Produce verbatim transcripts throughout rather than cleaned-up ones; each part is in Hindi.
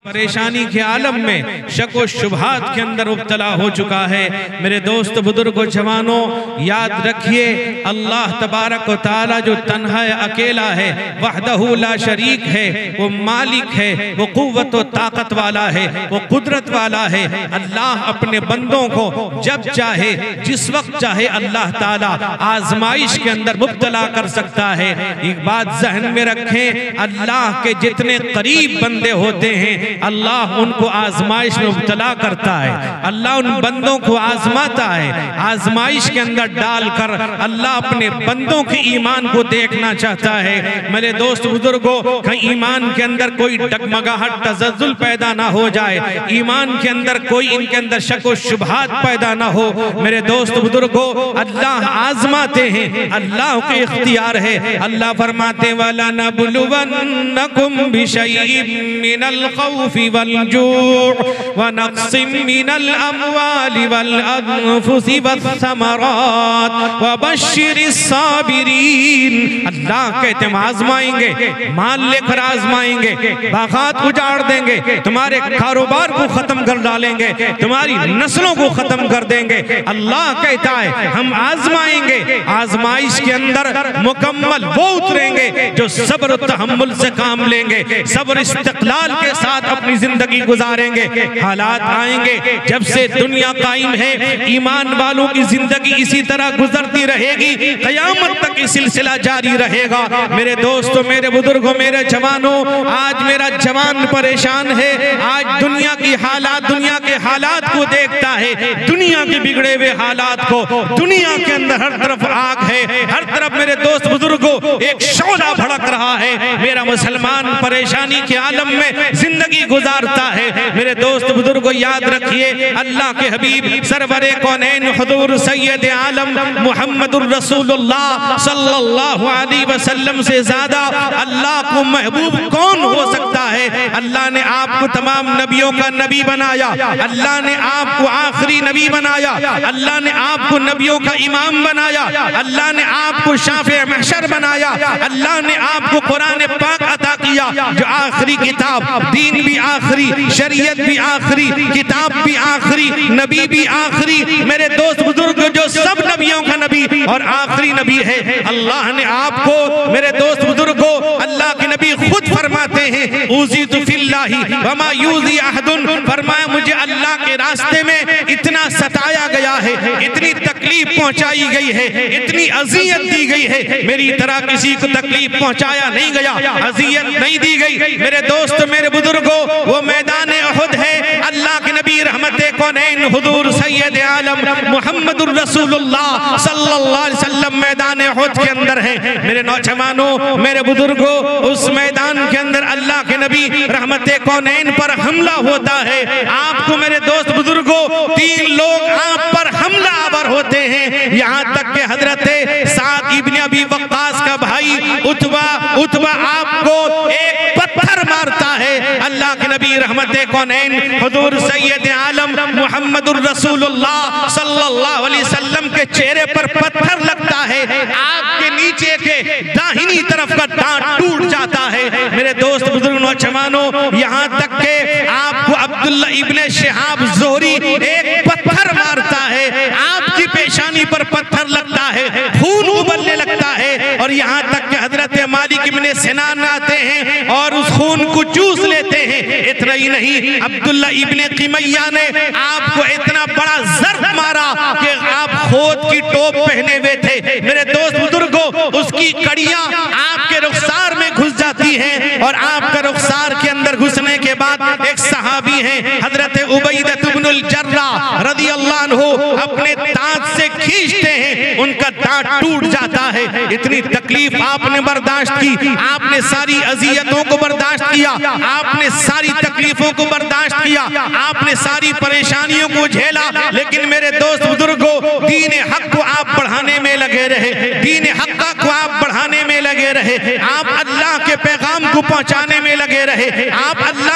परेशानी के आलम में शक व शुबहात के अंदर मुब्तला हो चुका है। मेरे दोस्त बुजुर्गों जवानों, याद रखिए अल्लाह तबारक व तआला जो तन्हा है, अकेला है, वहदहू ला शरीक है, वो मालिक है, वो कुव्वत व ताकत वाला है, वो कुदरत वाला है। अल्लाह अपने बंदों को जब चाहे जिस वक्त चाहे अल्लाह ताला आजमाइश के अंदर मुब्तला कर सकता है। एक बात जहन में रखें, अल्लाह के जितने करीब बंदे होते हैं अल्लाह उनको आजमाइश में मुब्तला करता है। अल्लाह उन बंदों को आजमाता है, आजमाइश के अंदर डालकर अल्लाह अपने बंदों के ईमान को देखना चाहता है। मेरे दोस्त बुजुर्गों, कहीं ईमान के अंदर कोई डगमगाहट तज़ल्ज़ुल पैदा ना हो जाए, ईमान के अंदर कोई इनके अंदर शक व शुबहात पैदा ना हो। मेरे दोस्त बुजुर्गों, अल्लाह आजमाते हैं, अल्लाह के इख्तियार है। अल्लाह फरमाते वाला नबलुवन्नकुम बिशैइन मिनल खौफि वल जूअ व नक़्सिम मिनल अमवालि वल अनफुसि वस्समरात व बश्शिरिस साबिरीन। अल्लाह कहते हैं आजमाएंगे, माल लेकर आजमाएंगे, बागात उजाड़ देंगे, तुम्हारे कारोबार को खत्म कर डालेंगे, तुम्हारी नस्लों को खत्म कर देंगे। अल्लाह कहता है हम आजमाएंगे, आजमाइश के अंदर मुकम्मल वो उतरेंगे जो सब्र तहम्मुल से काम लेंगे, सब्र इस्तिक़लाल के साथ अपनी जिंदगी गुजारेंगे। हालात आएंगे, जब से दुनिया कायम है ईमान वालों की जिंदगी इसी तरह गुजरती रहेगी, कयामत तक ये सिलसिला जारी रहेगा। मेरे दोस्तों, मेरे बुजुर्गों, मेरे जवानों, आज मेरा जवान परेशान है। आज दुनिया की हालात, दुनिया के हालात को देखता है, दुनिया के बिगड़े हुए हालात को। दुनिया के अंदर हर तरफ आग है, हर तरफ मेरे दोस्त बुजुर्गों एक शोला भड़क रहा है। मेरा मुसलमान परेशानी के आलम में जिंदगी गुजारता है। मेरे दोस्त बुजुर्गों, याद रखिए अल्लाह के हबीब सरवरे कौनैन हुजूर सैयद आलम मुहम्मदुर रसूलुल्लाह सल्लल्लाहु अलैहि वसल्लम से ज्यादा अल्लाह को महबूब कौन हो सकता है। अल्लाह ने आपको तमाम नबियों का नबी बनाया, अल्लाह ने आपको आखिरी नबी बनाया, अल्लाह ने आपको नबियों का इमाम बनाया, अल्लाह ने आपको शाफ़े महशर बनाया, अल्लाह ने आपको कुरान पाक अता किया जो आखिरी किताब, दीन भी आखिरी, शरीयत भी आखिरी, किताब भी आखिरी, नबी भी आखिरी। मेरे दोस्त बुजुर्ग, जो सब नबियों का नबी और आखिरी नबी है। अल्लाह ने आपको, मेरे दोस्त बुजुर्गों, अल्लाह के नबी खुद फरमाते हैं उज़ीतु फिल्लाहि वमा यूज़ी अहदुन, फरमाया मुझे अल्लाह के रास्ते में इतना सताया गया है, इतनी तकलीफ पहुंचाई गई है, इतनी अजियत दी गई है, मेरी तरह किसी को तकलीफ पहुंचाया नहीं गया, अजियत नहीं दी गई। मेरे दोस्त, मेरे बुजुर्गों, वो मैदान उहुद है। अल्लाह के नबी रहमते कौनैन हुजूर सैयद आलम मुहम्मदुर रसूलुल्लाह सल्लल्लाहु अलैहि वसल्लम मैदान उहुद के अंदर है। मेरे नौजवानों, मेरे बुजुर्गों, उस मैदान के अंदर अल्लाह के नबी रहमते कौनैन पर हमला होता है। आपको मेरे दोस्त बुजुर्गों, तीन लोग आप पर हमला आवर होते हैं, यहाँ तक के हजरत साद इब्न अबी वक्कास का भाई उतबा उतबा आपको एक पत्थर मारता है। अल्लाह के नबी रहमते कौनैन हुजूर सैयद आलम मुहम्मदुर रसूलुल्लाह सल्लल्लाहु अलैहि वसल्लम के चेहरे पर पत्थर लगता है, आपके नीचे के दाहिनी तरफ का दांत टूट जाता है। मेरे दोस्त बुजुर्ग नौजवानों, यहाँ तक के आपको अब्दुल्ला इब्ने शिहाब ज़ोहरी एक पत्थर मारता है, आपकी पेशानी पर पत्थर लगता है, खून उबलने लगता है, और यहाँ तक के हजरत मालिक इब्ने सिनान आते हैं और उस खून को चूस लेते हैं। इतना ही नहीं, अब्दुल्ला इब्ने क़िमैया ने आपको इतना बड़ा ज़र्ब मारा कि आप खोद की टोप पहने हुए थे। मेरे दोस्त बुजुर्गों, उसकी कड़ियां आपके रुखसार में घुस जाती हैं, और आपका रुखसार के अंदर घुसने के बाद एक सहाबी हैं हजरत उबैदा इब्नुल जर्राह रज़ियल्लाहु अन्हु अपने दांत से खींचते हैं, उनका दांत टूट जाता है। इतनी तकलीफ आपने बर्दाश्त की, आपने सारी अजियतों को बर्दाश्त किया, आपने सारी तकलीफों को बर्दाश्त किया, आपने सारी परेशानियों को झेला, लेकिन मेरे दोस्त बुजुर्गों, दीन हक को आप बढ़ाने में लगे रहे, दीन हक को आप बढ़ाने में लगे रहे, आप अल्लाह के पैगाम को पहुंचाने में लगे रहे, आप अल्लाह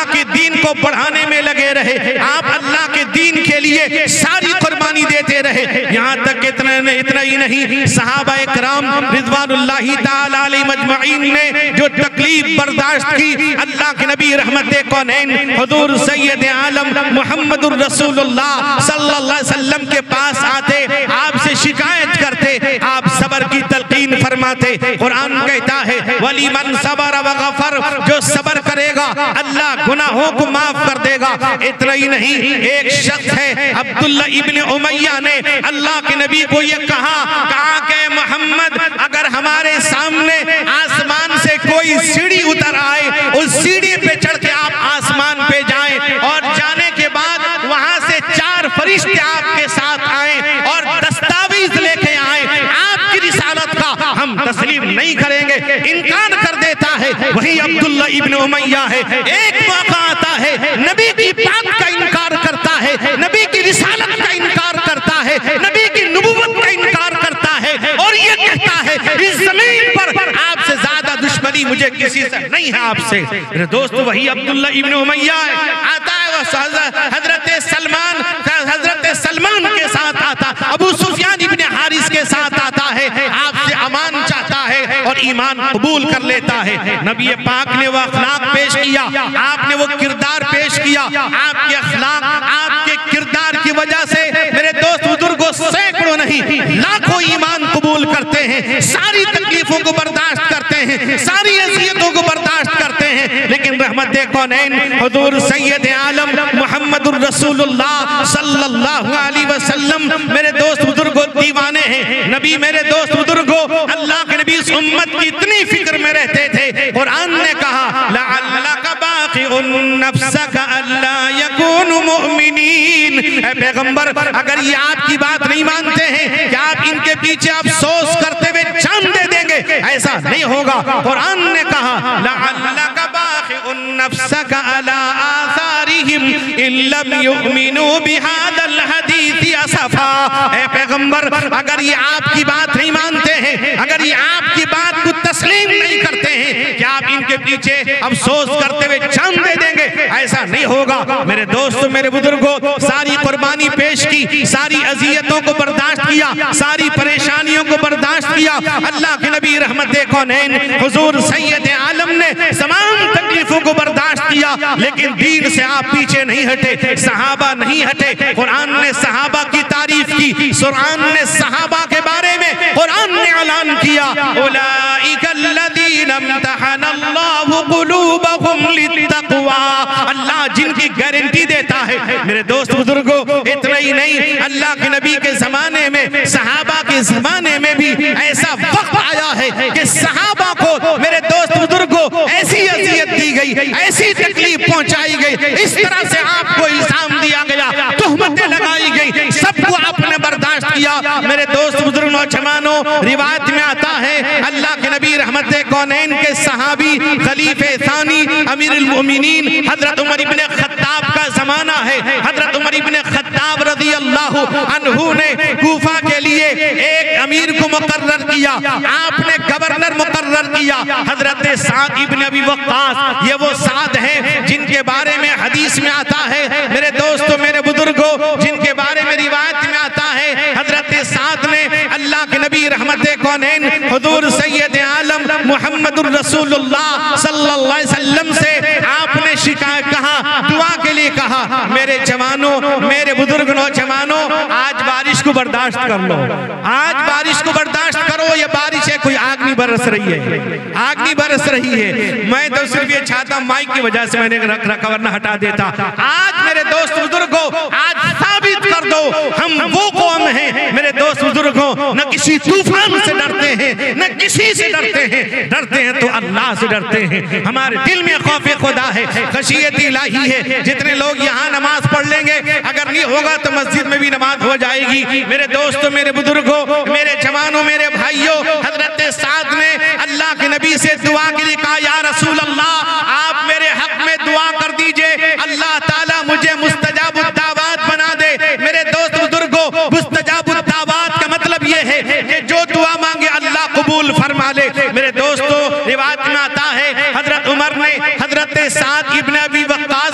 के दीन को बढ़ाने में लगे रहे, आप अल्लाह के दीन के लिए सारी कुर्बानी देते रहे। यहाँ तक इतना इतना ही नहीं, सहाबा इकराम रिज़वानुल्लाहि ताला अलैहिम अजमईन ने जो तकलीफ बर्दाश्त की, अल्लाह के नबी रहमते कौनैन हुजूर सैयद आलम मुहम्मदुर रसूलुल्लाह सल्लल्लाहु अलैहि वसल्लम के पास आते, आपसे शिकायत करते, आप सब्र की तलकीन फरमाते। कुरान कहता है वली मन सबर व गफर, जो सब्र करेगा अल्लाह गुनाहों को माफ कर देगा। इतना ही नहीं, एक शख्स है अब्दुल्ला इब्न उमैया ने अल्लाह के नबी को ये कहा कहा कि मोहम्मद, अगर हमारे सामने आसमान से कोई सीढ़ी उतर आए, उस सीढ़ी पे चढ़ के आप आसमान पे जाएं और जाने के बाद वहां से चार फरिश्ते आपके साथ आए और दस्तावेज लेके आए आपकी रिसालत का, हम तस्लीम नहीं करेंगे, इनकार कर देता है। वही अब्दुल्ला इब्न उमैया है। एक मौका आता है, नबी की बात का इनकार करता है, नबी की रिसालत का इनकार करता है, नबी की नबुव्वत का इनकार करता है और ये कहता है इस जमीन पर आपसे ज्यादा दुश्मनी मुझे किसी से नहीं है आपसे। मेरे दोस्त, वही अब्दुल्ला इब्न उमैया है। आता है वो हजरत सलमान हजरत सलमान के साथ आता, अबू सुफियान इब्न हारिस के साथ आता है, आपसे अमान चाहता है और ईमान कबूल कर लेता है। नबी पाक ने वो अखलाक पेश किया, आपने वो किरदार पेश किया, आपके अखलाक आपके किरदार की वजह से मेरे दोस्त बुजुर्गों सैकड़ों नहीं लाखों ईमान कबूल करते हैं, सारी तकलीफों को बर्दाश्त करते हैं, सारी अज़ियतों को बर्दाश्त करते हैं। लेकिन रहमत कौनैन हुजूर सैयद आलम मुहम्मदुर रसूलुल्लाह सल्लल्लाहु अलैहि वसल्लम मेरे दोस्त बुजुर्गों दीवाने हैं। नबी मेरे दोस्त बुजुर्गों अल्लाह के नबी इस उम्मत की इतनी फिक्र में रहते थे, कुरान ने कहा लअल्लका बाक़िउन नफ्सका अल्ला यकूनु मुमिनीन। ऐ पैगंबर, अगर ये आपकी बात नहीं मानते हैं कि आप इनके पीछे अफसोस करते हुए जान दे देंगे, ऐसा नहीं होगा। कुरान ने कहा लअल्लका बाक़िउन नफ्सका अला आसारिहिम इल्लम युमिनू बिहादल हदीस असफा। ऐ पैगंबर, अगर ये आपकी बात नहीं मानते हैं, अगर ये आपकी बात को तस्लीम नहीं करते हैं कि आप इनके पीछे अफसोस करते हुए जान दे देंगे, ऐसा नहीं होगा। मेरे दोस्तों, मेरे बुजुर्गों, सारी कुर्बानी पेश की, सारी अजियतों को बर्दाश्त किया, सारी परेशानियों को बर्दाश्त किया। अल्लाह के नबी रहमत कौनैन हुजूर सैयद आलम ने तमाम तकलीफों को बर्दाश्त किया, लेकिन दीन से आप पीछे नहीं हटे, सहाबा नहीं हटे। कुरान ने सहाबा की तारीफ की, कुरान ने सहाबा के बारे में कुरान ने ऐलान किया उलाइका अल्लज़ीना इम्तहनल्लाहु क़ुलूबहुम लित्तक़वा। अल्लाह जिनकी गारंटी देता है। मेरे दोस्त बुजुर्गों, इतना ही नहीं, अल्लाह के नबी के जमाने में, सहाबा के जमाने में भी ऐसा वक्त आया है कि सहाबा को मेरे दोस्त बुजुर्गों ऐसी अज़ियत दी गई, ऐसी तकलीफ पहुंचाई गई, इस तरह से आपको इल्जाम दिया गया, तुहमतें लगाई गई, सबको आपने बर्दाश्त किया। मेरे दोस्त बुजुर्ग नौजवानों, रिवायत में आता है अल्लाह के नबी रहमत कौनैन के सहाबी खलीफे सानी अमीरुल मोमिनीन हजरत उमर इब्ने खत्ताब का जमाना है। हजरत उमर इब्ने खत्ताब रज़ी अल्लाह अन्हु ने कूफा के लिए एक अमीर को मुकर्रर किया, आपने गवर्नर मुकर्रर किया। हजरत साद इब्न अबी वक्कास, ये वो साद हैं जिनके बारे में हदीस में आता है, मेरे दोस्तों, मेरे बुजुर्गों, जिनके बारे में रिवायत में आता है हजरत साद ने अल्लाह के नबी रहमत कौनैन हुजूर सैयद आलम मुहम्मदुर रसूलुल्लाह सल्लल्लाहु अलैहि वसल्लम से आपने शिकायत कहा, दुआ के लिए कहा, मेरे जवानों, मेरे बुजुर्ग नौजवानों, आज बारिश को बर्दाश्त कर लो, आज बारिश को बर्दाश्त करो। ये बारिश है, कोई आग नहीं बरस रही है, आग नहीं बरस रही है। मैं तो सिर्फ ये चाहता, माइक की वजह से मैंने कवर न हटा देता। आज मेरे दोस्त बुजुर्गों, आज साबित कर दो हम वो कौम हैं, मेरे दोस्त बुजुर्गों, न किसी तूफान से डरते हैं, न किसी से डरते हैं, डरते हैं तो अल्लाह से डरते हैं। हमारे दिल में खौफ खुदा है, खशियत इलाही है। जितने लोग यहाँ नमाज पढ़ लेंगे, अगर नहीं होगा तो मस्जिद में भी नमाज हो जाएगी। मेरे दोस्तों, मेरे बुजुर्गों, मेरे जवानों, मेरे भाइयों, हजरत साद ने अल्लाह के नबी से दुआ के लिए कहा, या रसूल अल्लाह, आप मेरे हक में दुआ कर दीजिए, अल्लाह ताला मुझे मुस्तजाबुद दावात बना दे। मेरे दोस्त बुजुर्गों, मुस्तजाबुद दावात का मतलब ये है कि जो दुआ मांगे अल्लाह कबूल फरमा ले। मेरे दोस्तों, रिवायत में आता है हजरत उमर ने हजरत साद इब्न अबी वक्कास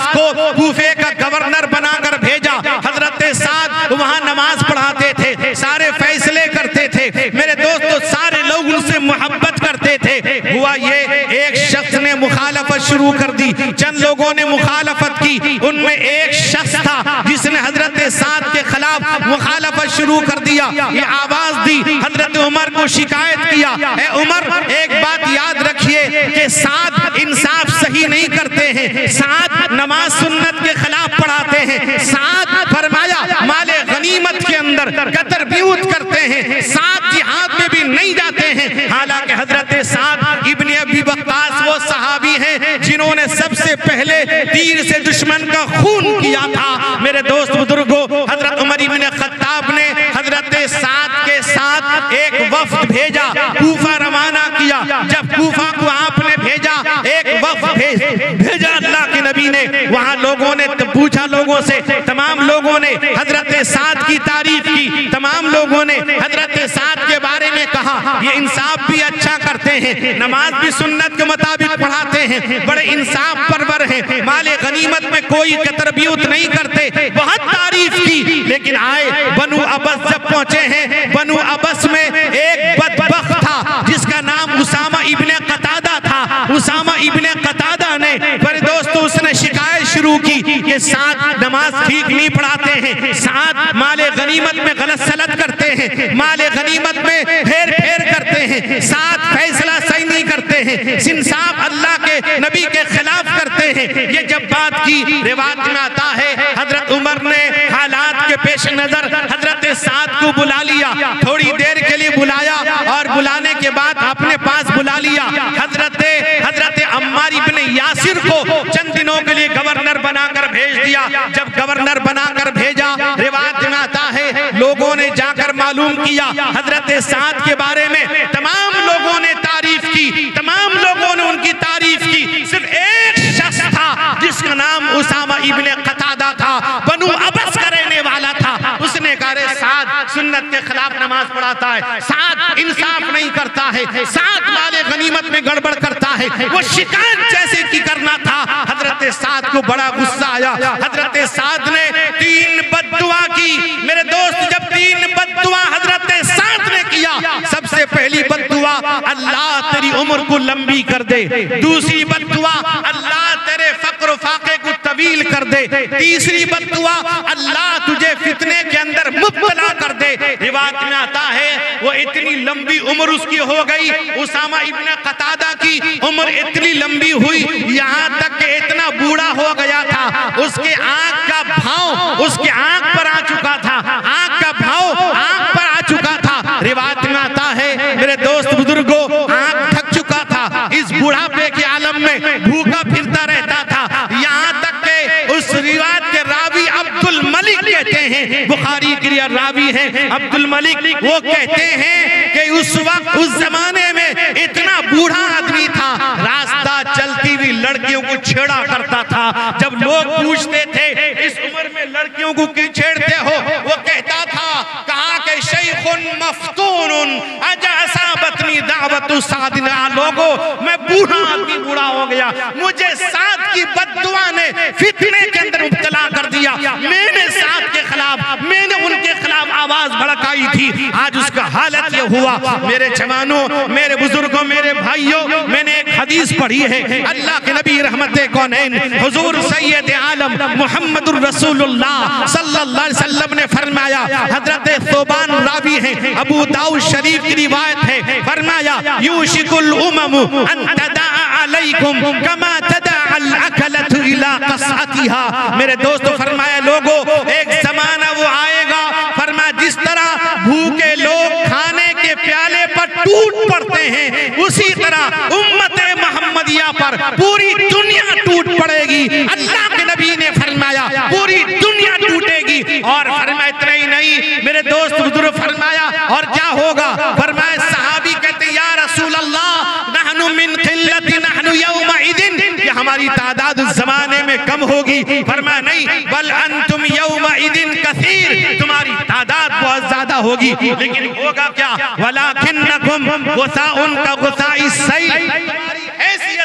वहां नमाज पढ़ाते थे, सारे फैसले करते थे। मेरे दोस्तों सारे लोग उनसे मोहब्बत करते थे। हुआ ये एक शख्स ने मुखालफत शुरू कर दी, चंद लोगों ने मुखालफत की। उनमें एक शख्स था जिसने हजरत साद के खिलाफ मुखालफत शुरू कर दिया। ये आवाज दी, हजरत उमर को शिकायत किया, ए उमर एक बात याद रखिए कि साद इंसाफ सही नहीं करते हैं, साद नमाज सुन्नत के खिलाफ पढ़ाते हैं, साद फरमाया माले गनीमत के अंदर कतर ब्यूत करते हैं, साद जिहाद में भी नहीं जाते हैं। हालांकि हजरत साद इब्ने अबी वक्कास वो सहाबी हैं जिन्होंने सबसे पहले तीर से दुश्मन का खून किया था। मेरे दोस्त बुजुर्गों, हजरत उमर इब्ने खत्ताब ने हजरत साद के साथ एक वफ्द भेजा, कूफा रवाना किया। जब कूफा को आपने भेजा, एक वफ्द भेज भेजा अल्लाह के नबी ने, वहां लोगों ने पूछा, लोगों से तमाम लोगों ने हजरत साद की तारीफ की, तमाम लोगों ने हजरत साद के बारे में कहा ये इंसाफ भी अच्छा करते हैं, नमाज भी सुन्नत के मुताबिक पढ़ाते हैं, बड़े इंसाफ परवर हैं, माले गनीमत में कोई कतरबियत नहीं करते, बहुत तारीफ की। लेकिन आए बनु अबस जब पहुंचे हैं, बनु अबस में एक बदबख्त था जिसका नाम उसामा इब्ने कतादा था। उसामा इब्ने कतादा ने मेरे दोस्तों उसने शिकायत शुरू की कि साद नमाज ठीक नहीं पढ़ाते हैं, साद माले गनीमत में गलत सलत करते हैं, माले गनीमत में फेर फेर करते हैं, साद फैसला सही नहीं करते हैं, इंसाफ अल्लाह के नबी के खिलाफ करते हैं। ये जब बात की, रिवाज में आता है हजरत उमर ने हालात के पेश नजर हजरत साद को बुला लिया, थोड़ी देर के लिए बुलाया और बुलाने के बाद अपने पास बुला लिया। हजरत हजरत अम्मार इब्ने यासिर को चंद दिनों के लिए गवर्नर बनाकर भेज दिया। जब गवर्नर बनाकर भेजा, रिवाज में आता है लोगों ने जाकर मालूम किया हजरत साद के बारे में, तमाम लोगों ने तारीफ की, तमाम लोगों ने उनकी तारीफ की। सिर्फ एक शख्स था जिसका नाम उसामा इब्ने कतादा था, बनु अबस का रहने वाला था। उसने कहा साद सुन्नत के खिलाफ नमाज पढ़ाता है, साद इंसाफ नहीं करता है, साद माले गनीमत में गड़बड़ करता है। वो शिकायत जैसे की करना था, हजरत साद को बड़ा गुस्सा आया। हजरत साद ने तीन बद्दुआ की। मेरे दोस्त जब तीन बद्दुआ हजरत साद ने किया, सबसे पहली बद्दुआ अल्लाह तेरी उम्र को लंबी कर दे, दूसरी बद्दुआ अल्लाह तेरे फक्र फाके को तवील कर दे, तीसरी बद्दुआ अल्लाह तुझे फितने के अंदर मुब्तला कर दे। रिवायत में आता है वो इतनी लंबी उम्र उसकी हो गई, उसामा इब्ने कतादा की उम्र इतनी लंबी हुई यहाँ तक कि इतना बूढ़ा हो गया था, उसके आंख का भाव उसके आंख पर आ चुका था, आंख का भाव आंख पर आ चुका था। रिवायत में आता है मेरे दोस्त बुजुर्गों, आंख थक चुका था, इस बुढ़ापे के आलम में भूखा फिरता रहता था। यहाँ तक के उस रिवायत के रावी अब्दुल मलिक कहते हैं, बुखारी के रावी हैं अब्दुल मलिक, वो कहते हैं कि उस वक्त उस जमाने में इतना बूढ़ा आदमी था, रास्ता चलती हुई लड़कियों को छेड़ा करता था। जब लोग पूछते थे इस उम्र में लड़कियों को क्यों छेड़ते हो, वो कहता था, कहा कि शैखुन मफ्तूनुन अजासाबतनी दावतु सादिन, लोगों मैं बूढ़ा आदमी बूढ़ा हो गया, मुझे साद की बद्दुआ ने फितने के अंदर मुब्तला कर दिया। मैंने साद के खिलाफ मैंने उनके खिलाफ आवाज भड़काई थी, आज उसका हालत ये हुआ। मेरे जवानों, मेरे बुजुर्गों, मेरे भाइयों, मैंने एक हदीस पढ़ी है, अल्लाह के नबी रहमते कौनैन हुजूर सैयद आलम मुहम्मदुर रसूलुल्लाह सल्लल्लाहु अलैहि वसल्लम ने फरमाया, हजरत सोबान रावी है, अबू दाऊद शरीफ की रिवायत है, फरमाया यूशिकुल उममु अन तदाअ अलैकुम कमा तदाअ अल अकलतु इला कसअतिहा। मेरे दोस्तों फरमाया लोगों, एक जमाना वो आएगा, फरमाया जिस तरह भूखे लोग खाने के प्याले पर टूट पड़ते हैं, उसी तरह उम्मते मोहम्मदिया पर पूरी दुनिया टूट पड़ेगी। अल्लाह के नबी ने फरमाया पूरी दुनिया टूटेगी। और फरमाया इतना ही नहीं मेरे दोस्त बुजुर्ग, फरमाया और क्या होगा, फरमाया सहाबी कहते या रसूल अल्लाह नहनु मिन क़िल्लति नहनु यौमइदिन, कि हमारी तादाद उस जमाने में कम होगी। फरमाया नहीं, बल अंतुम यौमइदिन कसीर, तुम्हारी तादाद बहुत ज्यादा होगी, लेकिन होगा क्या, वलाकिन्नकुम गुसाउन का गुसाइस सैल, हैसियत क्या होगी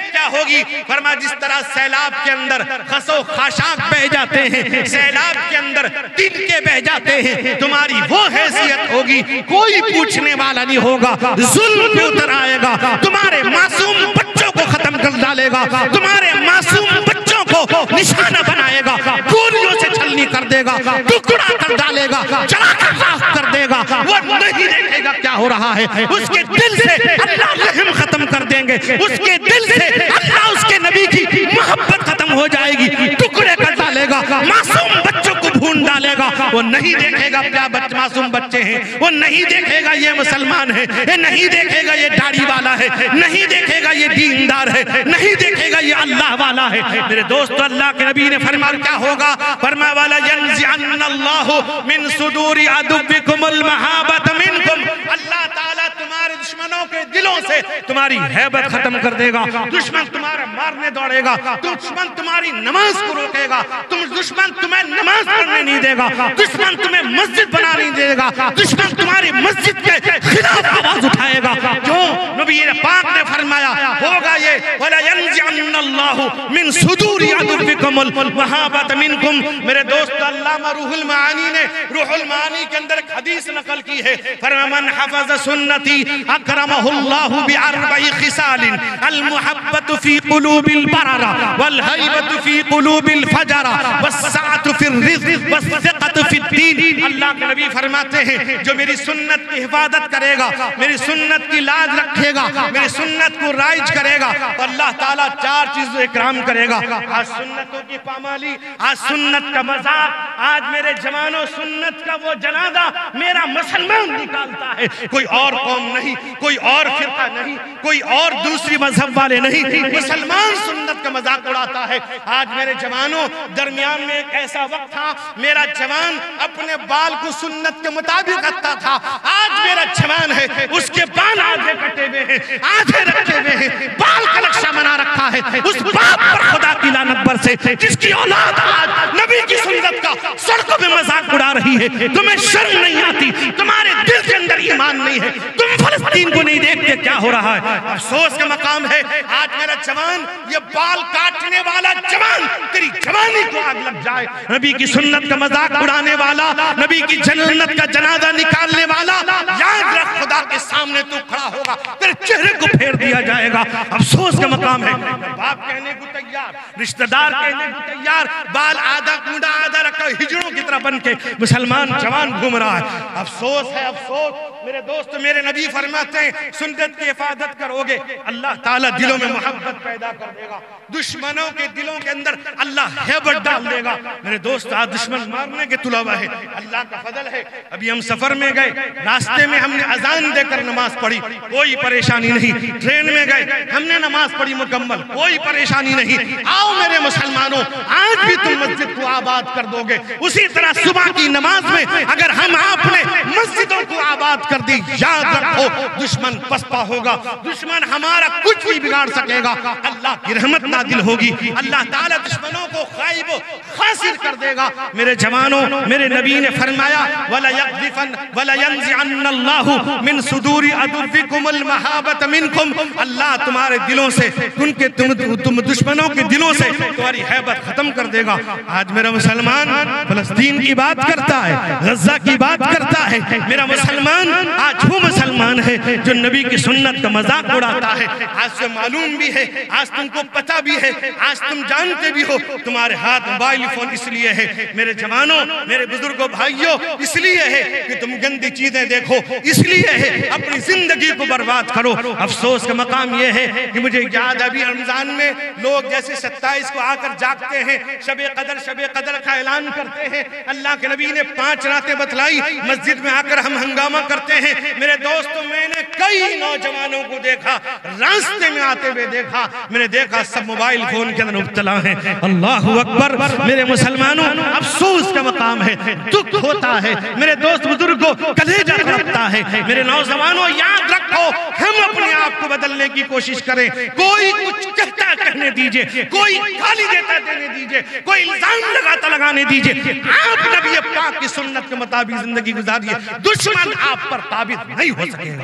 होगी। फरमा जिस तरह सैलाब के अंदर खसो खाशाक बह जाते हैं, सैलाब के अंदर तिनके बह जाते हैं, तुम्हारी वो हैसियत होगी, कोई पूछने वाला नहीं होगा, जुल्म पे उतर आएगा, तुम्हारे मासूम बच्चों को खत्म कर डालेगा, तुम्हारे मासूम बच्चों को निशाना बनाएगा, गोलियों से छलनी कर देगा, टुकड़ा कर डालेगा, जलाकर साफ कर देगा। वो नहीं देखेगा क्या हो रहा है, उसके दिल से अल्लाह रहम खत्म कर देंगे, उसके दिल से अल्लाह उसके नबी की मोहब्बत खत्म हो जाएगी, टुकड़े कर डालेगा, मासूम बच्चों को भून डालेगा। वो नहीं देखेगा क्या बच्चे मासूम बच्चे हैं, वो नहीं देखेगा ये मुसलमान है, ये नहीं देखेगा ये दाढ़ी वाला है, नहीं देखेगा ये दीनदार है, नहीं देखेगा ये अल्लाह वाला है। मेरे दोस्तों, अल्लाह के नबी ने फरमाया क्या होगा, फरमाया वाला यंज़िअन्नल्लाहु मिन सुदूरि अदुव्विकुमुल महाबत मिनकुम, अल्लाह ताला तुम्हारे दुश्मनों के दिलों से तुम्हारी हैबत खत्म कर देगा। दुश्मन तुम्हारा मारने दौड़ेगा, दुश्मन तुम्हारी नमाज को रोकेगा, तुम दुश्मन तुम्हें नमाज पढ़ने नहीं देगा, दुश्मन तुम्हें मस्जिद बना नहीं देगा, दुश्मन तुम्हारी मस्जिद के खिलाफ आवाज उठाएगा। क्यों? नबी पाक ने फरमाया होगा ये वला यंज़िअन्नल्लाहु मिन सुदूरि अदुव्विकुमुल महाबत मिनकुम। मेरे दोस्त, अल्लामा रूहुल मानी ने रूहुल मानी के अंदर एक हदीस नकल की है, फरमाया मन हफ़ज़ सुन्नती अकरमहुल्लाहु बिअरबई खिसालिन अल मुहब्बतु फी कुलूबिल बररा वल हैबतु फी कुलूबिल फजरा वस्सअतु फिर रिज़्क़ वस्सिक़तु फिद्दीन। अल्लाह के नबी फरमाते हैं जो मेरी सुन्नत की हिफाजत करेगा, मेरी सुन्नत की लाज रखेगा, मेरी सुन्नत को राइज करेगा, अल्लाह ताला चार चीजों इकराम करेगा। आज सुन्नतों की पामाली, आज सुन्नत का मजाक, आज मेरे जवानों सुन्नत का वो जनाजा मेरा मुसलमान निकालता है, कोई और कौम नहीं, कोई और फिरका नहीं, कोई और दूसरी मजहब वाले नहीं, मुसलमान सुन्नत का मजाक उड़ाता है। आज मेरे जवानों, दरमियान में एक ऐसा वक्त था, मेरा जवान अपने बाल को सुन्नत के मुताबिक रखता था, आज मेरा जवान है उसके बाल आधे कटे हुए हैं, आधे रखे हुए हैं, बाल का नक्शा बना रखा है। उस बाप पर खुदा की लानत बरसे जिसकी औलाद आज नबी की सुन्नत का सड़कों में मजाक उड़ा रही है। तुम्हें शर्म नहीं आती, तुम्हारे दिल के अंदर ईमान नहीं है, तुम फलस्तीन को नहीं देखते क्या हो रहा है। अफसोस का मकाम है आज मेरा जवान, ये बाल काटने वाला जवान, तेरी जवानी को आग लग जाए। नबी की सुन्नत का मजाक उड़ाने वाला, नबी की जन्नत का जनाजा निकालने वाला, याद रख खुदा के सामने तू खड़ा होगा, तेरे चेहरे को फेर दिया जाएगा। अफसोस का मकाम है, बाप कहने को तैयार, रिश्तेदार कहने को तैयार, बाल आधा कूड़ा आधा रखा हिजड़ों की तरह बन के मुसलमान जवान घूम रहा है। अफसोस है, अफसोस। मेरे दोस्त, मेरे नबी फरमाते हैं सुन्नत की हिफाजत करोगे अल्लाह ताला दिलों में मोहब्बत पैदा कर देगा, दुश्मनों के दिलों के अंदर अल्लाह हैबत डाल देगा। मेरे दोस्त, आज दुश्मन मारने के तुलावा है, अल्लाह का फजल है। अभी हम सफर में गए, रास्ते में हमने अजान देकर नमाज पढ़ी, कोई परेशानी नहीं। ट्रेन में गए, हमने नमाज पढ़ी मुकम्मल, कोई परेशानी नहीं। आओ मेरे मुसलमानों, आज भी तुम मस्जिद को आबाद कर दोगे। उसी तरह सुबह की नमाज में अगर हम आपने मस्जिदों को आबाद कर दी, याद रखो दुश्मन पस्पा होगा, दुश्मन हमारा कुछ भी बिगाड़ सकेगा। अल्लाह की रहमत नाजिल होगी, अल्लाह ताला दुश्मनों को खाइब खासिर कर देगा। मेरे जवानों, मेरे नबी ने फरमाया वला यक़ज़िफ़न वला यंज़िअन्नल्लाहु मिन सुदूरि अदुव्विकुमुल महाबत मिनकुम, अल्लाह तुम्हारे दिलों से, उनके तुम तुम दुश्मनों के दिलों से तुम्हारी हैबत खत्म कर देगा। आज मेरा मुसलमान फलस्तीन की बात करता है, गज़ा की बात करता है। मेरा मुसलमान आज वो मुसलमान है जो नबी की सुन्नत का मजाक उड़ाता है। आज से मालूम भी है, आज तुमको पता भी है, आज तुम जानते भी हो, तुम्हारे हाथ मोबाइल फोन इसलिए है मेरे जवानों, मेरे बुजुर्गों, भाइयों, इसलिए है कि तुम गंदी चीजें देखो, इसलिए है अपनी जिंदगी को बर्बाद करो। अफसोस का मकाम यह है कि मुझे याद अभी रमजान में लोग जैसे सत्ताईस को आकर जागते हैं, शबे कदर शबे कदर का ऐलान करते हैं। अल्लाह के नबी ने पांच रातें बतलाई, मस्जिद में आकर हम हंगामा करते हैं। मेरे दोस्तों, मैंने कई नौजवानों को देखा, रास्ते में आते हुए देखा, मैंने देखा सब मोबाइल फोन के अंदर मुब्तला हैं। अल्लाह अकबर। मेरे मुसलमानों, अफसोस का मकाम है, दुख होता है। मेरे दोस्त बुजुर्गों, कलेजा तड़पता है। मेरे नौजवानों, याद रखो, हम अपने आप को बदलने की कोशिश करें। कोई कुछ कहता कहने दीजिए, कोई गाली देता देने दीजिए, कोई इल्जाम लगाता लगाने दीजिए। आप नबी पाक की सुन्नत के मुताबिक जिंदगी गुजारिए, दुश्मन आप पर ताबित नहीं हो सकेगा।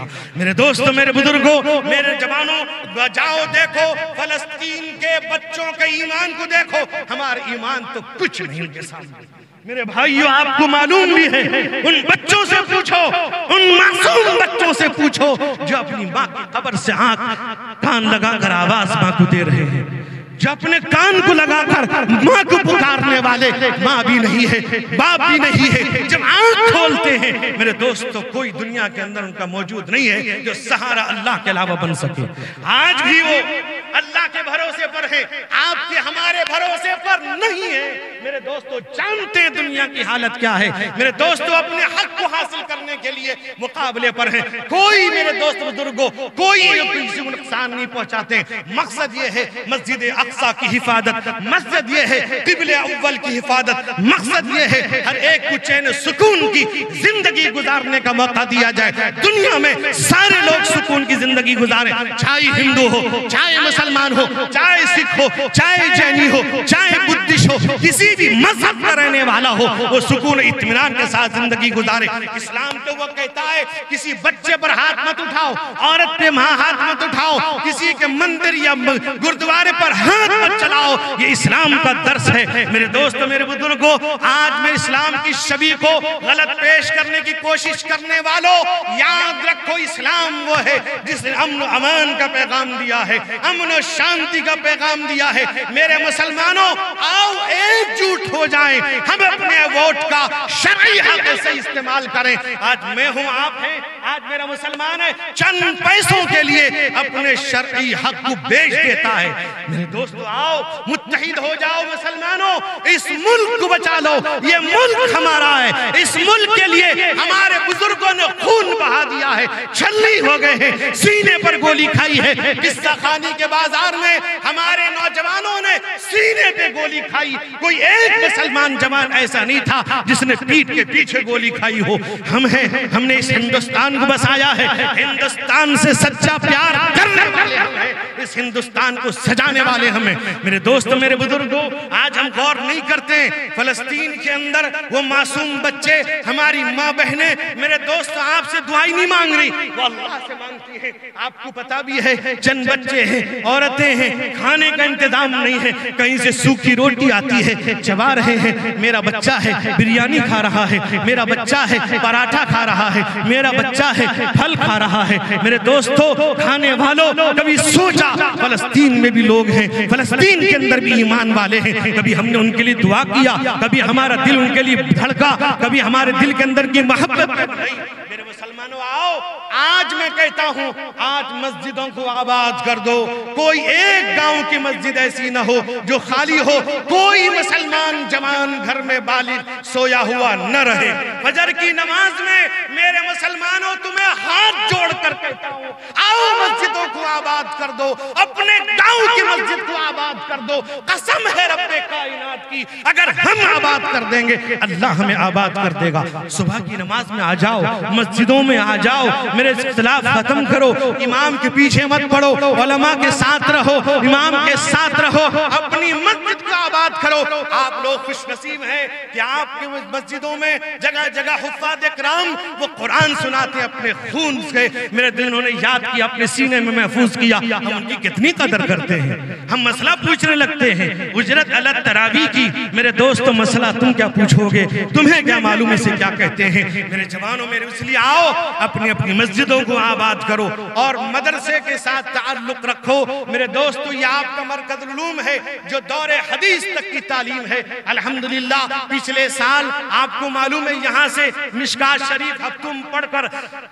मेरे दोस्तों, मेरे बुजुर्गों, मेरे जवानों, जाओ देखो फलस्तीन के बच्चों के ईमान को देखो, हमारा ईमान तो कुछ नहीं उनके सामने। मेरे भाइयों, आपको मालूम भी है, उन बच्चों से पूछो, उन मासूम बच्चों से पूछो जो अपनी माँ की कब्र से आंख कान लगाकर आवाज माँ को दे रहे हैं, जो अपने कान को लगाकर माँ को पुकारने वाले माँ भी नहीं है, बाप भी नहीं है, जब आंख खोलते हैं मेरे दोस्तों कोई दुनिया के अंदर उनका मौजूद नहीं है जो सहारा अल्लाह के अलावा बन सके। आज भी वो अल्लाह के भरोसे पर है, आपके हमारे भरोसे पर नहीं है। मेरे दोस्तों, जानते हैं दुनिया की हालत क्या है। मेरे दोस्तों, अपने हक को हासिल करने के लिए मुकाबले पर है। कोई मेरे दोस्त बुजुर्गों, कोई किसी को नुकसान नहीं पहुंचाते। मकसद ये है मस्जिद अक्सा की हिफाजत, मकसद ये है किबले अव्वल की हिफाजत, मकसद ये है हर एक को चैन सुकून की जिंदगी गुजारने का मौका दिया जाए। दुनिया में सारे लोग सुकून की जिंदगी गुजारें, चाहे हिंदू हो, चाहे मुसलमान हो, चाहे सिख हो, चाहे जैनी हो, चाहे बुद्धिस्ट हो, किसी भी मजहब का रहने वाला हो, वो सुकून इत्मीनान के साथ जिंदगी गुजारे। इस्लाम तो वो कहता है किसी बच्चे पर हाथ मत उठाओ, औरत पे मां हाथ मत उठाओ, किसी के मंदिर या गुरुद्वारे पर हाथ मत चलाओ। ये इस्लाम का दर्स है। मेरे दोस्तों, मेरे बुजुर्गों, आज मैं इस्लाम की छवि को गलत पेश करने की कोशिश करने वालों, याद रखो इस्लाम वो है जिसने अमन अमान का पैगाम दिया है, अमन और शांति का पैगाम दिया है। मेरे मुसलमानों, आओ एकजुट हो जाएं, हम अपने वोट का शरई हक से इस्तेमाल करें। आज मैं हूं, आप हैं, आज मेरा मुसलमान है, चंद पैसों के लिए अपने शरई हक को बेच देता है। मेरे दोस्तों, आओ मुत्तहिद हो जाओ मुसलमानों, इस मुल्क को बचा लो। ये मुल्क हमारा है, इस मुल्क के लिए हमारे बुजुर्गों ने खून बहा दिया है, छल्ली हो गए हैं, सीने पर गोली खाई है। किस्सा खानी के बाजार में हमारे नौजवानों ने सीने पे गोली खाई। कोई एक मुसलमान जवान ऐसा नहीं था जिसने पीठ के पीछे गोली खाई हो। हम हैं, हमने इस हिंदुस्तान को बसाया है, हिंदुस्तान से सच्चा प्यार करने वाले हम हैं, इस हिंदुस्तान को सजाने वाले हमें। मेरे दोस्तों, मेरे बुजुर्गों, आज हम गौर नहीं करते फलस्तीन के अंदर वो मासूम बच्चे, हमारी माँ बहनें, मेरे दोस्त आपसे दुआई नहीं मांग रही, वो अल्लाह से मांगती है। आपको पता भी है, चंद बच्चे हैं, औरतें हैं, खाने का इंतजाम नहीं है, कहीं से सूखी रोटी आती है, चबा रहे हैं। मेरा बच्चा है बिरयानी खा रहा है, मेरा बच्चा है पराठा खा रहा है, मेरा बच्चा है फल खा रहा है। मेरे दोस्तों, खाने वालों, कभी सोचा फलस्तीन में भी लोग हैं, फलस्तीन के अंदर भी ईमान वाले हैं, कभी हमने उनके लिए दुआ किया, कभी हमारा दिल उनके लिए धड़का, कभी हमारे दिल के अंदर की मोहब्बत नहीं। मेरे मुसलमानों, आओ, आज मैं कहता हूं, आज मस्जिदों को आबाद कर दो। कोई एक गांव की मस्जिद ऐसी ना हो जो खाली हो, कोई मुसलमान जवान घर में बालिग सोया हुआ न रहे। फजर की नमाज में मेरे मुसलमानों, तुम्हें हाथ जोड़कर कहता हूं, आओ मस्जिदों को आबाद कर दो, अपने गांव की मस्जिद को आबाद कर दो। कसम है रब्बे कायनात की, अगर हम आबाद कर देंगे अल्लाह हमें आबाद कर देगा। सुबह की नमाज में आ जाओ, मस्जिदों में आ जाओ, मेरे इख्तिलाफ खत्म करो, इमाम के पीछे मत पड़ो, उलमा के साथ रहो, इमाम के साथ रहो, अपनी मस्जिद को आबाद करो। आप लोग खुशनसीब हैं कि आपके मस्जिदों में जगह जगह हुफ्फाज़ इकराम वो कुरान सुनाते हैं अपने खून से। मेरे दिल उन्होंने याद किया, अपने सीने में महफूज किया। हम उनकी कितनी कदर करते हैं। हम मसला पूछने लगते हैं, उजरत अलग तरावी की। मेरे दोस्तों, मसला तुम क्या पूछोगे, तुम्हें क्या मालूम इसे क्या कहते हैं। मेरे जवानों, मेरे इसलिए आओ, अपनी अपनी मस्जिदों को आबाद करो और मदरसे के साथ ताल्लुक रखो। मेरे दोस्तों, ये आपका मरकज़ुल उलूम है जो दौरे हदीस तक की तालीम है। अल्हम्दुलिल्लाह, पिछले साल आपको मालूम है यहाँ से मिशकात शरीफ हफ्तुम पढ़कर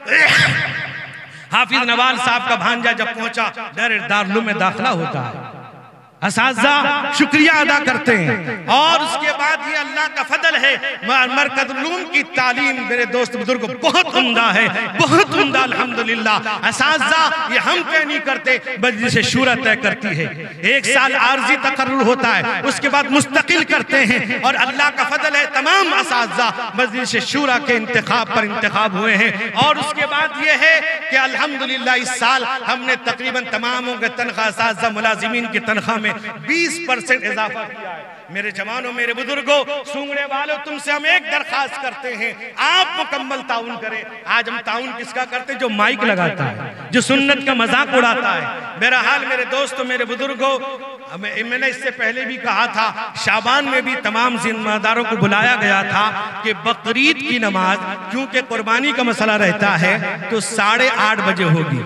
हाफिज नवाल साहब का भांजा जब पहुंचा, दारुल उलूम में दाखिला होता है, असाज़ा शुक्रिया अदा करते हैं। और उसके बाद ये अल्लाह का फजल है, मरकज़ुल उलूम की तालीम मेरे दोस्त बुजुर्ग बहुत उम्दा है, बहुत उम्दा अल्हम्दुलिल्लाह। असाज़ा ये हम तय नहीं करते, मजलिस शूरा तय करती है। एक साल आर्जी तकर्रुर होता है, उसके बाद मुस्तकिल करते हैं। और अल्लाह का फजल है, तमाम असाज़ा मजलिस शूरा के इंतखाब पर इंतखाब हुए हैं। और उसके बाद ये है कि अल्हम्दुलिल्लाह इस साल हमने तकरीबन तमामों के तनख्वाह, असाज़ा मुलाजिमीन की तनख्वाह में बीस परसेंट इजाफा किया है। मेरे जवानों, मेरे बुजुर्गों, सूंघने वालों, तुमसे हम एक दरखास्त करते हैं, आप मुकम्मल ताउन करें। आज हम ताउन किसका करते हैं? जो माइक लगाता है, जो सुन्नत का मजाक उड़ाता है। मेरा हाल मेरे दोस्तों, मेरे बुजुर्गों, मैंने इससे पहले भी कहा था, शाबान में भी तमाम जिम्मेदारों को बुलाया गया था कि बकरीद की नमाज, क्योंकि कुर्बानी का मसला रहता है, तो साढ़े आठ बजे होगी।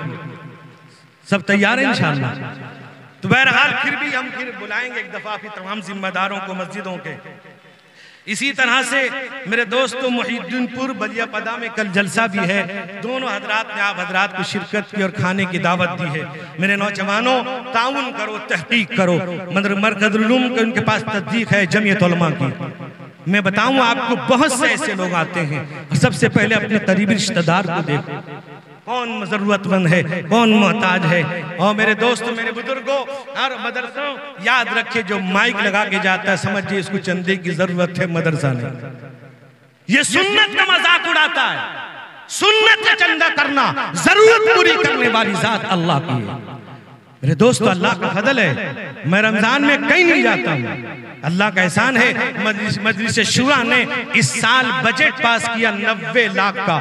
सब तैयार है इंशाअल्लाह? तो बहरहाल फिर भी हम फिर बुलाएंगे एक दफा फिर तमाम जिम्मेदारों को मस्जिदों के। इसी तरह से मेरे दोस्तों, मुहिद्दीनपुर बलिया पदा में कल जलसा भी है। दोनों हजरात ने आप हजरात को शिरकत की और खाने की दावत दी है। मेरे नौजवानों, ताउन करो, तहकीक करो। मरकज़ुल उलूम के उनके पास तस्दीक है जमीयत उलमा की। मैं बताऊं आपको, बहुत से ऐसे लोग आते हैं। सबसे पहले अपने करीबी रिश्तेदार को देखो, कौन जरूरतमंद है, कौन मोहताज है। और मेरे दोस्तों, मेरे बुजुर्गों, हर मदरसों याद रखे, जो माइक लगा के जाता है समझिए इसको चंदे की जरूरत है, मदरसा नहीं। ये सुन्नत का मजाक उड़ाता है। सुन्नत का चंदा करना जरूरत पूरी करने वाली जात अल्लाह की है। मेरे दोस्तों, अल्लाह का फजल है, मैं रमजान में कहीं नहीं जाता हूँ। अल्लाह का एहसान है, मजलिस मजलिस शूरा ने इस साल बजट पास किया नब्बे लाख का।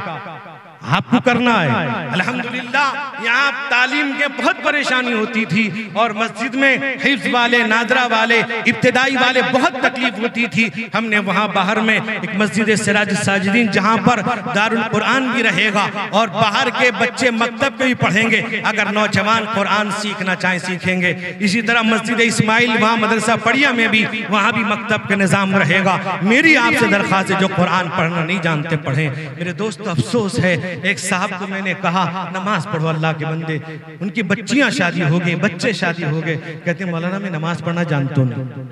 आपको करना है। अल्हम्दुलिल्लाह, यहाँ तालीम के बहुत परेशानी होती थी और मस्जिद में हिफ्ज़ वाले, नादरा वाले, इब्तिदाई वाले बहुत तकलीफ होती थी। हमने वहाँ बाहर में एक मस्जिद सिराज साजिदीन, जहाँ पर दारुल कुरान भी रहेगा और बाहर के बच्चे मकतब के भी पढ़ेंगे। अगर नौजवान कुरान सीखना चाहें सीखेंगे। इसी तरह मस्जिद इस्माइल, वहाँ मदरसा पड़िया में भी, वहाँ भी मकतब का निज़ाम रहेगा। मेरी आपसे दरख्वास्त है, जो कुरान पढ़ना नहीं जानते पढ़ें। मेरे दोस्तों, अफसोस है, एक साहब को मैंने कहा नमाज पढ़ो अल्लाह के बंदे, उनकी बच्चियां शादी हो गई, बच्चे शादी हो गए, कहते मौलाना मैं नमाज पढ़ना जानता नहीं।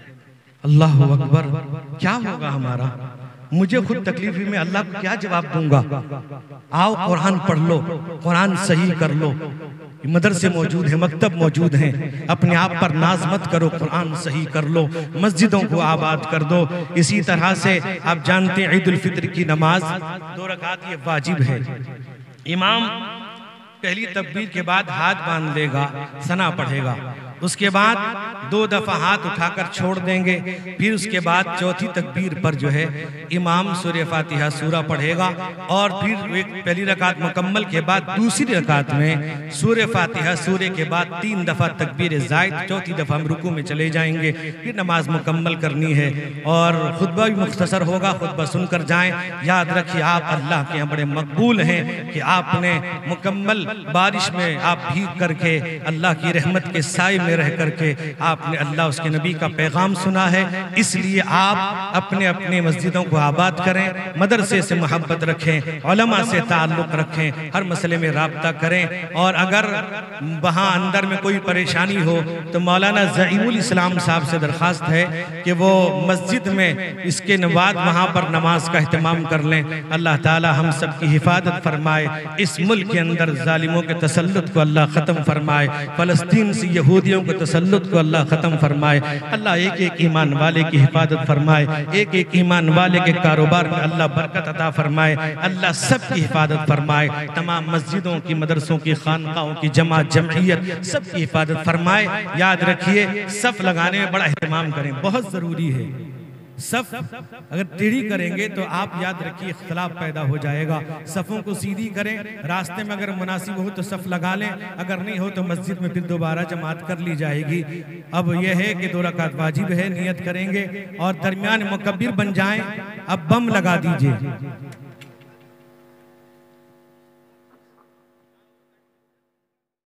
अल्लाह अकबर, क्या होगा हमारा? मुझे खुद तकलीफ हुई, मैं अल्लाह को क्या जवाब दूंगा? आओ कुरान पढ़ लो, कुरान सही कर लो। मदरसे मौजूद है, मकतब मौजूद हैं। अपने आप पर नाज मत करो, कुरान सही कर लो, मस्जिदों को आबाद कर दो। इसी तरह से आप जानते हैं ईद उल फित्र की नमाज दो रकात ये वाजिब है। इमाम पहली तकबीर के बाद हाथ बांध देगा, सना पढ़ेगा, उसके बाद दो दफा हाथ उठाकर छोड़ देंगे। फिर उसके बाद चौथी तकबीर पर जो है इमाम सूरह फातिहा सूरा पढ़ेगा और फिर एक पहली रकात मुकम्मल के बाद दूसरी रकात में सूरह फातिहा सूरे के बाद तीन दफा तकबीर ज़ायद, चौथी दफा हम रुकू में चले जाएंगे। फिर नमाज मुकम्मल करनी है और खुतबा भी मुख्तसर होगा, खुतबा सुनकर जाएं। याद रखिए, आप अल्लाह के यहाँ बड़े मकबूल हैं कि आपने मुकम्मल बारिश में आप भीग करके अल्लाह की रहमत के साए में रह करके आपने अल्लाह उसके नबी का पैगाम सुना है। इसलिए आप अपने अपने मस्जिदों को आबाद करें, मदरसे से मोहब्बत रखें, उलमा से ताल्लुक़ रखें, हर मसले में राब्ता करें। और अगर वहाँ अंदर में कोई परेशानी हो तो मौलाना ज़ईमुल इस्लाम साहब से दरख्वास्त है कि वो मस्जिद में इसके बाद वहाँ पर नमाज का अहतमाम कर लें। अल्लाह ताला हम सब की हिफाजत फरमाए, इस मुल्क के अंदर जालिमों के तसल्लुत को अल्लाह ख़त्म फरमाए, फ़लस्तीन से यहूदियों के तसल्लुत को अल्लाह ख़त्म फरमाए। अल्लाह एक एक ईमान वाले की हिफाजत फरमाए, एक एक ईमान वाले के कारोबार में अल्लाह बरकत अता फरमाए। अल्लाह सब की हिफाजत फरमाए, तमाम मस्जिदों की, मदरसों की, खानकाहों की, जमात जमइयत सब की हिफाजत फरमाए। याद रखिए, सफ़ लगाने में बड़ा एहतमाम करें, बहुत ज़रूरी है। सफ़ अगर टेढ़ी करेंगे तो आप याद रखिए इख्तिलाफ पैदा हो जाएगा। सफ़ों को सीधी करें, रास्ते में अगर मुनासिब हो तो सफ़ लगा लें, अगर नहीं हो तो मस्जिद में फिर दोबारा जमात कर ली जाएगी। अब यह है कि दो रकात वाजिब है, नियत करेंगे और दरमियान मुकब्बिर बन जाएं। अब बम लगा दीजिए।